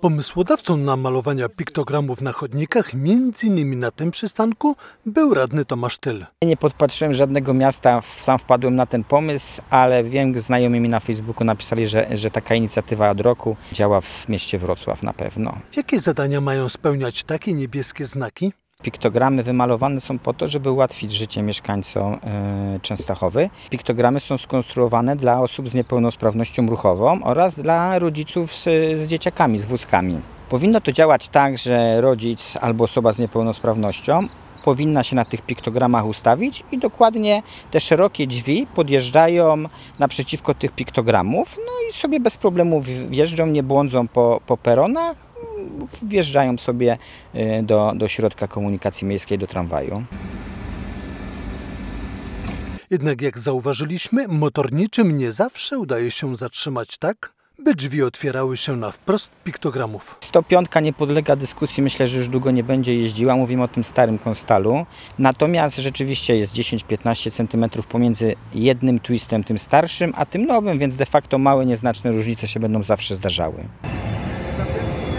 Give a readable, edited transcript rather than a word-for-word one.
Pomysłodawcą namalowania piktogramów na chodnikach, m.in. na tym przystanku, był radny Tomasz Tyl. Nie podpatrzyłem żadnego miasta, sam wpadłem na ten pomysł, ale wiem, znajomi mi na Facebooku napisali, że taka inicjatywa od roku działa w mieście Wrocław na pewno. Jakie zadania mają spełniać takie niebieskie znaki? Piktogramy wymalowane są po to, żeby ułatwić życie mieszkańcom Częstochowy. Piktogramy są skonstruowane dla osób z niepełnosprawnością ruchową oraz dla rodziców z dzieciakami, z wózkami. Powinno to działać tak, że rodzic albo osoba z niepełnosprawnością powinna się na tych piktogramach ustawić i dokładnie te szerokie drzwi podjeżdżają naprzeciwko tych piktogramów, no i sobie bez problemu wjeżdżą, nie błądzą po peronach, wjeżdżają sobie do środka komunikacji miejskiej, do tramwaju. Jednak jak zauważyliśmy, motorniczym nie zawsze udaje się zatrzymać tak, by drzwi otwierały się na wprost piktogramów. 105 nie podlega dyskusji, myślę, że już długo nie będzie jeździła, mówimy o tym starym Konstalu. Natomiast rzeczywiście jest 10-15 cm pomiędzy jednym twistem, tym starszym, a tym nowym, więc de facto małe, nieznaczne różnice się będą zawsze zdarzały.